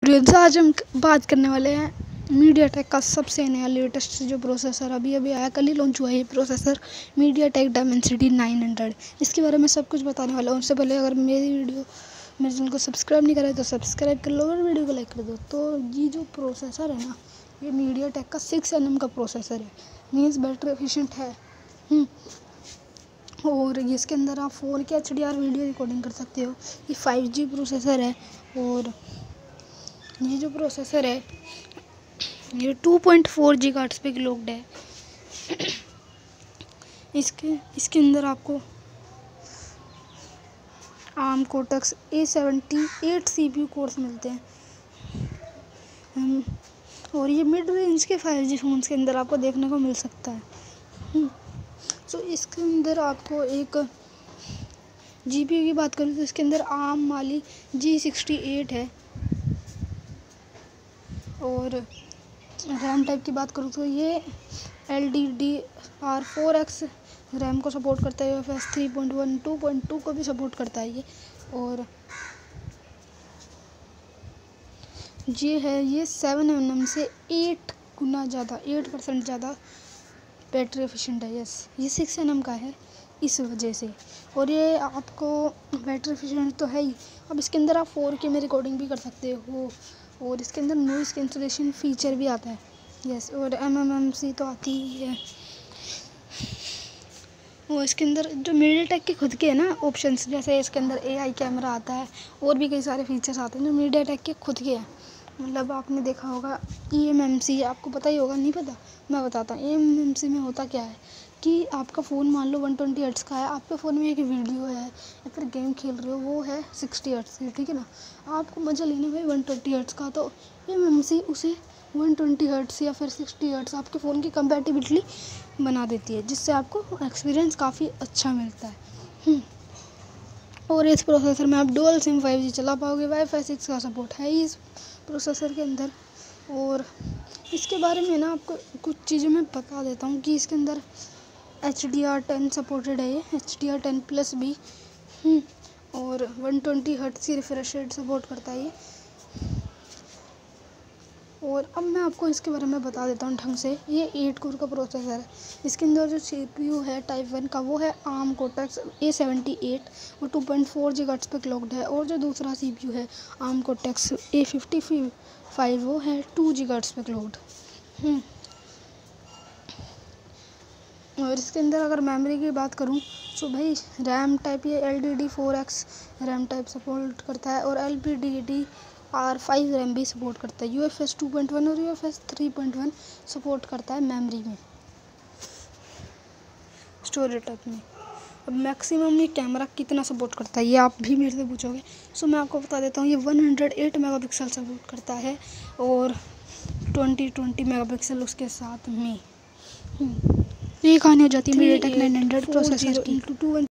तो आज हम बात करने वाले हैं मीडियाटेक का सबसे नया लेटेस्ट जो प्रोसेसर अभी आया, कल ही लॉन्च हुआ है ये प्रोसेसर मीडियाटेक डायमेंसिटी 900। इसके बारे में सब कुछ बताने वाला हूँ। उससे पहले अगर मेरे चैनल को सब्सक्राइब नहीं करा है तो सब्सक्राइब कर लो और वीडियो को लाइक कर दो। तो ये जो प्रोसेसर है ना, ये मीडियाटेक का 6nm का प्रोसेसर है, मीन्स बैटरी एफिशिएंट है। और इसके अंदर आप 4K HDR वीडियो रिकॉर्डिंग कर सकते हो। ये 5G प्रोसेसर है। और ये जो प्रोसेसर है ये 2.4 GHz पे क्लॉक्ड है। इसके अंदर आपको ARM Cortex A78 CPU course मिलते हैं। और ये मिड रेंज के 5G फ़ोन्स के अंदर आपको देखने को मिल सकता है। तो इसके अंदर आपको एक GPU की बात करूँ तो इसके अंदर ARM Mali G68 है। और रैम टाइप की बात करूँ तो ये LDDR4X रैम को सपोर्ट करता है। UFS 3.1 2.2 को भी सपोर्ट करता है ये। और ये 7nm से 8% ज़्यादा बैटरी एफिशिएंट है। यस, ये 6nm का है इस वजह से। और ये आपको बैटरी एफिशिएंट तो है ही, अब इसके अंदर आप 4K में रिकॉर्डिंग भी कर सकते हो। और इसके अंदर नॉइज़ कैंसलेशन फीचर भी आता है। यस, और MMMC तो आती ही है। और इसके अंदर जो मीडियाटेक के खुद के है ना ऑप्शंस, जैसे इसके अंदर AI कैमरा आता है और भी कई सारे फीचर्स आते हैं जो मीडियाटेक के खुद के हैं। मतलब आपने देखा होगा eMMC, आपको पता ही होगा, नहीं पता मैं बताता हूँ। eMMC में होता क्या है कि आपका फ़ोन मान लो 120 हर्ट्ज़ का है, आपके फ़ोन में एक वीडियो है या फिर गेम खेल रहे हो वो है 60 हर्ट्ज़ की, ठीक है ना। आपको मज़ा लेना भाई 120 हर्ट्ज़ का, तो eMMC उसे 120 हर्ट्ज़ या फिर 60 हर्ट्ज़ आपके फ़ोन की कंपैटिबिलिटी बना देती है, जिससे आपको एक्सपीरियंस काफ़ी अच्छा मिलता है। और इस प्रोसेसर में आप डुअल सिम 5G चला पाओगे। Wi-Fi 6 का सपोर्ट है इस प्रोसेसर के अंदर। और इसके बारे में ना आपको कुछ चीज़ें मैं बता देता हूँ कि इसके अंदर HDR10 सपोर्टेड है, ये HDR10+B। और 120 हर्ट्ज़ की रिफ्रेश रेट सपोर्ट करता है ये। और अब मैं आपको इसके बारे में बता देता हूँ ढंग से। ये 8 कोर का प्रोसेसर है। इसके अंदर जो CPU है टाइप 1 का वो है ARM Cortex A78, वो 2.4 GHz पे क्लॉक्ड है। और जो दूसरा CPU है ARM Cortex A55, वो है 2 GHz पे क्लॉक्ड। और इसके अंदर अगर मेमोरी की बात करूँ तो भाई रैम टाइप ये LDD4X रैम टाइप सपोर्ट करता है। और LPDDR5 रैम भी सपोर्ट करता है। UFS 2.1 और UFS 3.1 सपोर्ट करता है मेमोरी में, स्टोरेज टाइप में। अब मैक्सिमम ये कैमरा कितना सपोर्ट करता है ये आप भी मेरे से पूछोगे, सो मैं आपको बता देता हूँ। ये 108 मेगापिक्सल सपोर्ट करता है और 20 मेगापिक्सल उसके साथ में। ये कहानी हो जाती है मीडियाटेक 900 प्रोसेसर की।